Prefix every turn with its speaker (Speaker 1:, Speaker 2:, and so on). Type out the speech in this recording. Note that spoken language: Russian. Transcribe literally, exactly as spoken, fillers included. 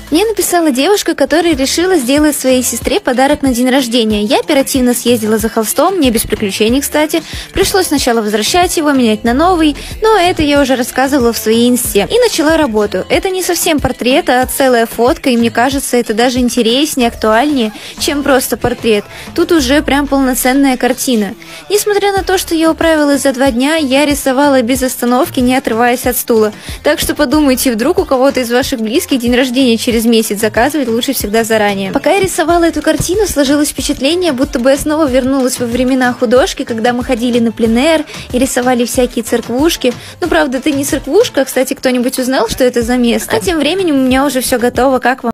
Speaker 1: Мне написала девушка, которая решила сделать своей сестре подарок на день рождения. Я оперативно съездила за холстом, не без приключений, кстати. Пришлось сначала возвращать его, менять на новый, но это я уже рассказывала в своей инсте. И начала работу. Это не совсем портрет, а целая фотка, и мне кажется, это даже интереснее, актуальнее, чем просто портрет. Тут уже прям полноценная картина. Несмотря на то, что я управилась за два дня, я рисовала без остановки, не отрываясь от стула. Так что подумайте, вдруг у кого-то из ваших близких день рождения через месяц, заказывать лучше всегда заранее. Пока я рисовала эту картину, сложилось впечатление, будто бы я снова вернулась во времена художки, когда мы ходили на пленэр и рисовали всякие церквушки. Ну, правда, это не церквушка, кстати, кто-нибудь узнал, что это за место? А тем временем у меня уже все готово, как вам?